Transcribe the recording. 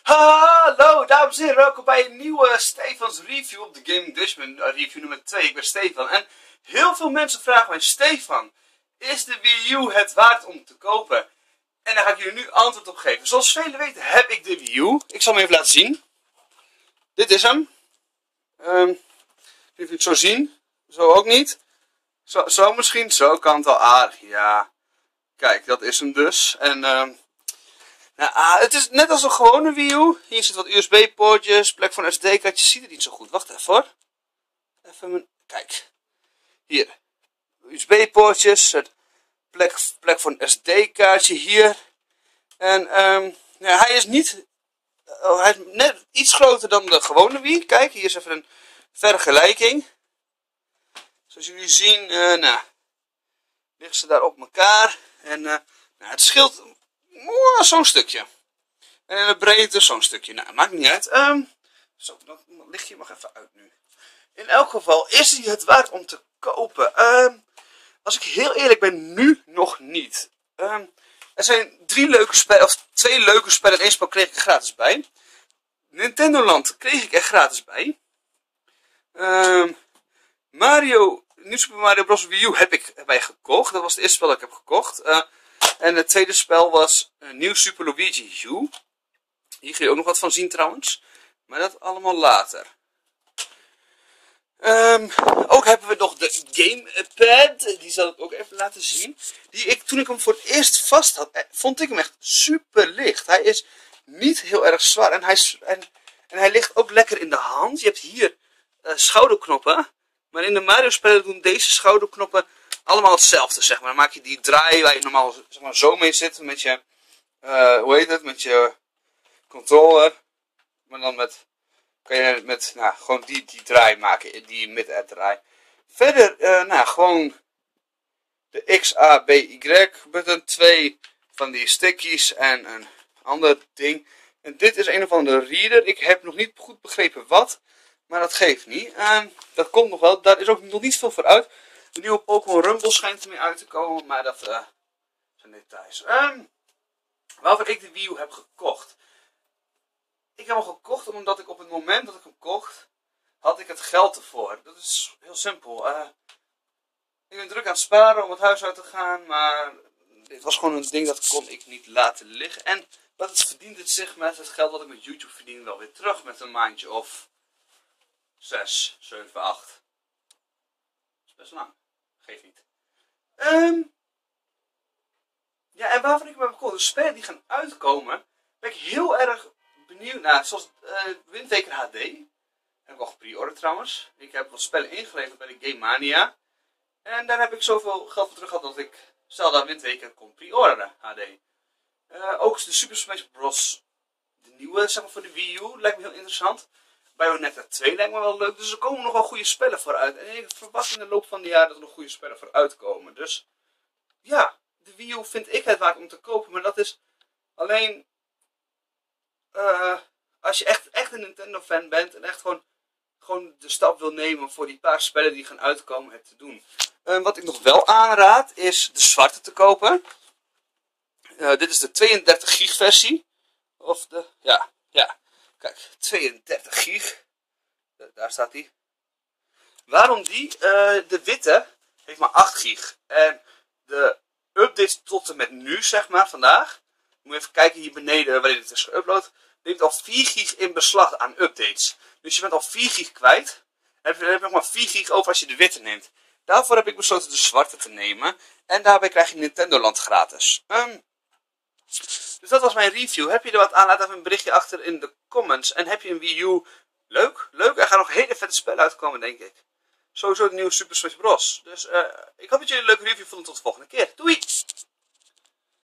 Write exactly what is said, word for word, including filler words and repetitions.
Hallo dames en heren, welkom bij een nieuwe Stefans review op de Gaming Dutchman, review nummer twee. Ik ben Stefan en heel veel mensen vragen mij: Stefan, is de Wii U het waard om te kopen? En daar ga ik jullie nu antwoord op geven. Zoals velen weten heb ik de Wii U. Ik zal hem even laten zien. Dit is hem. Um, ik weet niet of jullie het zo zien. Zo ook niet. Zo, zo misschien, zo kan het wel aardig. Ja, kijk, dat is hem dus. En um, Nou, ah, het is net als een gewone Wii U. Hier zit wat U S B-poortjes, plek voor een S D-kaartje. Ziet er niet zo goed. Wacht even hoor. Even mijn... Kijk. Hier. U S B-poortjes. Plek, plek voor een S D-kaartje hier. En um, ja, hij is niet... Oh, hij is net iets groter dan de gewone Wii. Kijk, hier is even een vergelijking. Zoals jullie zien, uh, nou, liggen ze daar op elkaar. En uh, nou, het scheelt... Oh, zo'n stukje. En in de breedte zo'n stukje. Nou, maakt niet uit. Um, zo, dat lichtje mag even uit nu. In elk geval is hij het waard om te kopen. Um, als ik heel eerlijk ben, nu nog niet. Um, er zijn drie leuke spellen, of twee leuke spellen en één spel kreeg ik er gratis bij. Nintendo Land kreeg ik er gratis bij. Um, Mario, New Super Mario Bros. Wii U heb ik erbij gekocht. Dat was het eerste spel dat ik heb gekocht. Uh, En het tweede spel was uh, New Super Luigi U. Hier kun je ook nog wat van zien trouwens. Maar dat allemaal later. Um, ook hebben we nog de Gamepad. Die zal ik ook even laten zien. Die ik, toen ik hem voor het eerst vast had, vond ik hem echt super licht. Hij is niet heel erg zwaar. En hij, en, en hij ligt ook lekker in de hand. Je hebt hier uh, schouderknoppen. Maar in de Mario spellen doen deze schouderknoppen allemaal hetzelfde, zeg maar. Dan maak je die draai waar je normaal zeg maar, zo mee zit met je, uh, hoe heet het, met je controller. Maar dan met, kan je met, nou, gewoon die, die draai maken, die mid-air draai. Verder, uh, nou, gewoon de X, A, B, Y button, twee van die stickies en een ander ding. En dit is een of andere reader. Ik heb nog niet goed begrepen wat, maar dat geeft niet. Uh, dat komt nog wel, daar is ook nog niet veel voor uit. De nieuwe Pokémon Rumble schijnt ermee uit te komen, maar dat uh, zijn details. Um, waarvoor ik de Wii U heb gekocht. Ik heb hem gekocht omdat ik op het moment dat ik hem kocht, had ik het geld ervoor. Dat is heel simpel. Uh, ik ben druk aan het sparen om het huis uit te gaan, maar dit was gewoon een ding dat kon ik niet laten liggen. En wat het verdient het zich met het geld dat ik met YouTube verdien wel weer terug met een maandje of zes, zeven, acht. Best lang. Geeft niet. Um, ja, en waarvan ik me heb gekocht. De spellen die gaan uitkomen, ben ik heel erg benieuwd naar. Zoals uh, Wind Waker H D. Heb ik al gepreorderd trouwens. Ik heb wat spellen ingeleverd bij de Game Mania. En daar heb ik zoveel geld voor terug gehad dat ik Zelda Wind Waker kon preorderen H D. Uh, ook de Super Smash Bros. De nieuwe, zeg maar voor de Wii U, lijkt me heel interessant. Bayonetta twee lijkt me wel leuk. Dus er komen nog wel goede spellen vooruit. En ik verwacht in de loop van de jaren dat er nog goede spellen vooruit komen. Dus ja, de Wii U vind ik het waard om te kopen. Maar dat is alleen uh, als je echt, echt een Nintendo fan bent. En echt gewoon, gewoon de stap wil nemen voor die paar spellen die gaan uitkomen het te doen. Uh, wat ik nog wel aanraad is de zwarte te kopen. Uh, dit is de tweeëndertig gig versie. Of de, ja, ja. Kijk, tweeëndertig gig. Daar staat hij. Waarom die? Uh, de witte heeft maar acht gig. En de updates tot en met nu, zeg maar, vandaag. Moet je even kijken hier beneden waarin het is geüpload. Neemt al vier gig in beslag aan updates. Dus je bent al vier gig kwijt. En dan heb je nog maar vier gig over als je de witte neemt. Daarvoor heb ik besloten de zwarte te nemen. En daarbij krijg je Nintendo Land gratis. Um, Dus dat was mijn review. Heb je er wat aan? Laat even een berichtje achter in de comments. En heb je een Wii U? Leuk, leuk. Er gaan nog hele vette spellen uitkomen, denk ik. Sowieso de nieuwe Super Smash Bros. Dus uh, ik hoop dat jullie een leuke review vonden. Tot de volgende keer. Doei!